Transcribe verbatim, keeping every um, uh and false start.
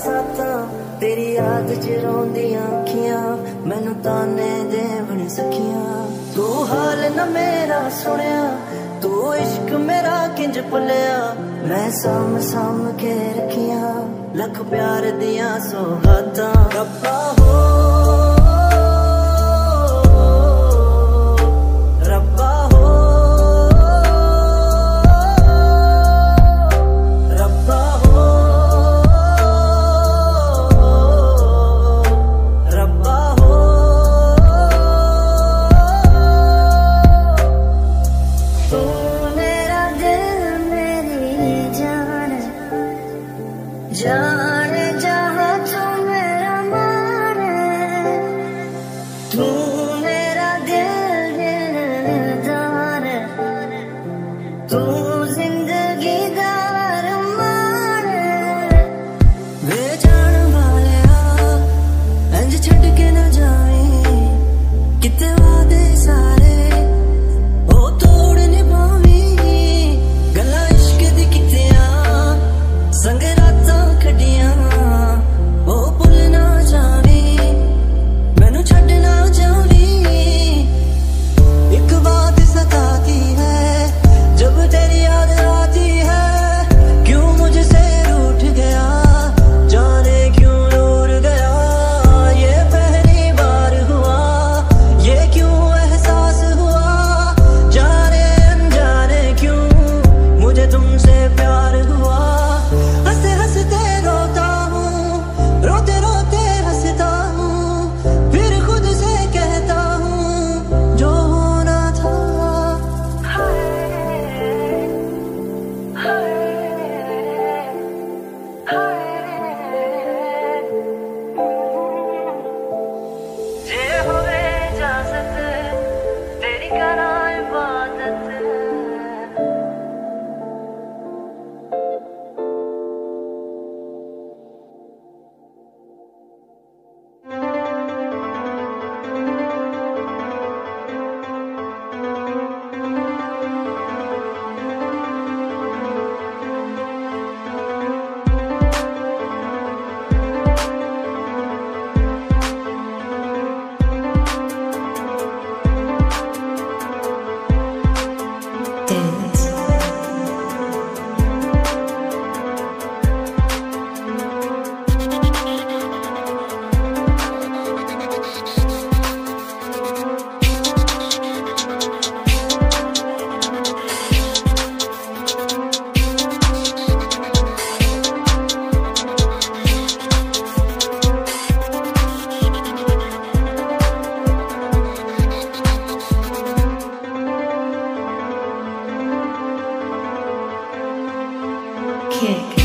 बरसाता तेरी याद च रोंदियां अखियां मैनू ताने देवण सखियां। तू हाल न मेरा सुनिया तू इश्क मेरा किंज भुलिया मैं साम साम के रखियां लख प्यार दियां सौगातां। रब्बा हो जाने जहाँ तू मेरा माने तू मेरा दिल दिलदार तू जिंदगी दा अरमान वे जान वालिया इंज छड़ के ना जावे किते वादे सारे ओ तोड़ निभावी गल्लां इश्क दी कितियां संग kick.